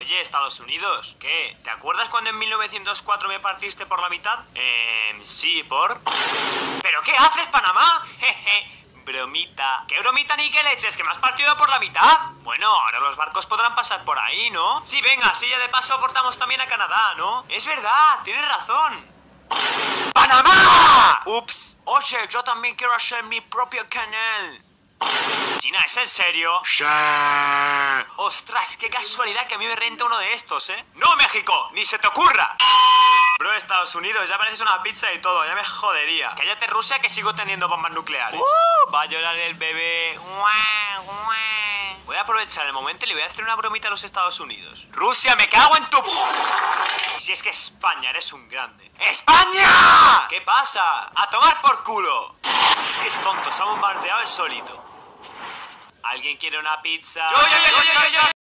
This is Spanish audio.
Oye, Estados Unidos, ¿qué? ¿Te acuerdas cuando en 1904 me partiste por la mitad? Sí, ¿por? ¿Pero qué haces, Panamá? Jeje. Bromita. ¿Qué bromita ni qué leches? ¿Que me has partido por la mitad? Bueno, ahora los barcos podrán pasar por ahí, ¿no? Sí, venga, así ya de paso cortamos también a Canadá, ¿no? Es verdad, tienes razón. ¡Panamá! Ups. Oye, yo también quiero hacer mi propio canal. China, ¿es en serio? ¡Sí! Ostras, qué casualidad que a mí me renta uno de estos, ¿eh? ¡No, México! ¡Ni se te ocurra! Bro, Estados Unidos, ya pareces una pizza y todo, ya me jodería. Cállate, Rusia, que sigo teniendo bombas nucleares. Va a llorar el bebé. Voy a aprovechar el momento y le voy a hacer una bromita a los Estados Unidos. Rusia, me cago en tu... Si es que España, eres un grande. ¡España! ¿Qué pasa? ¡A tomar por culo! Es que es tonto, se ha bombardeado el solito. ¿Alguien quiere una pizza? ¡Yo!